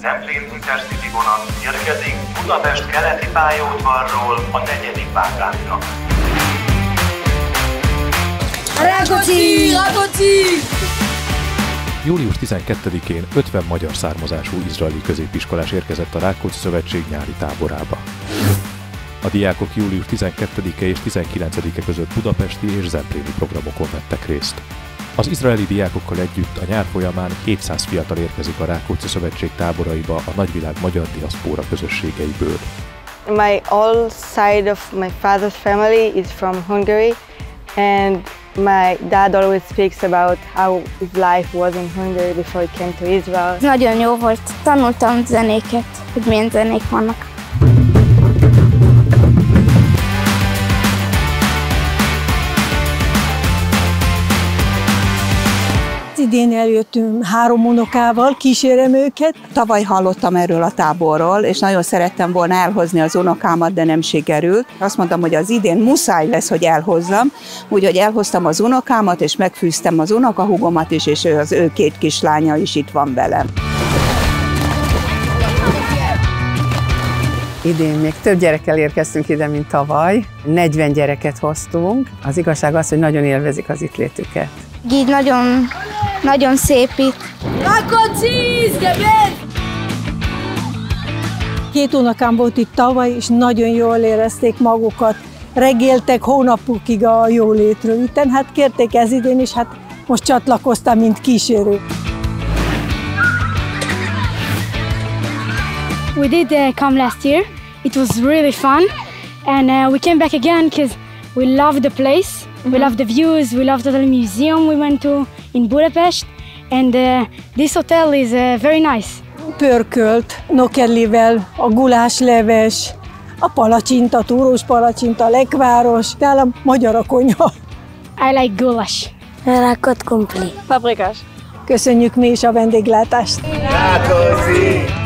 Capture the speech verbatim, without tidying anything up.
Zemplén Intercity vonat érkezik Budapest keleti pályaudvarról a negyedik vágányra. Rákóczi! Rákóczi! július tizenkettedikén ötven magyar származású izraeli középiskolás érkezett a Rákóczi Szövetség nyári táborába. A diákok július tizenkettedike és tizenkilencedike között budapesti és zempléni programokon vettek részt. Az izraeli diákokkal együtt a nyár folyamán hétszáz fiatal érkezik a Rákóczi Szövetség táboraiba a nagyvilág magyar diaszpóra közösségeiből. My all side of my father's family is from Hungary, and my dad always speaks about how his life was in Hungary before he came to Israel. Nagyon jó volt. Tanultam zenéket, hogy milyen zenék vannak. Idén eljöttünk három unokával, kísérem őket. Tavaly hallottam erről a táborról, és nagyon szerettem volna elhozni az unokámat, de nem sikerült. Azt mondtam, hogy az idén muszáj lesz, hogy elhozzam, úgyhogy elhoztam az unokámat, és megfűztem az unokahúgomat is, és az ő két kislánya is itt van velem. Idén még több gyerekkel érkeztünk ide, mint tavaly. negyven gyereket hoztunk. Az igazság az, hogy nagyon élvezik az itt létüket. Így nagyon, nagyon szép itt. Rákóczi! Két unokám volt itt tavaly, és nagyon jól érezték magukat. Regéltek hónapokig a jólétről. Itten hát kérték ez idén, és hát most csatlakoztam, mint kísérő. We did uh, come last year. It was really fun, and uh, we came back again because we loved the place. Mm-hmm. We loved the views. We loved the museum we went to in Budapest, and uh, this hotel is uh, very nice. Pörkölt nokedlivel, a gulásleves, a palacsinta, túrós palacsinta, lekváros, nálam magyar a konyha. I like goulash. Rákot kumpli. Paprikás. Köszönjük mi is a vendéglátást. Rákóczi!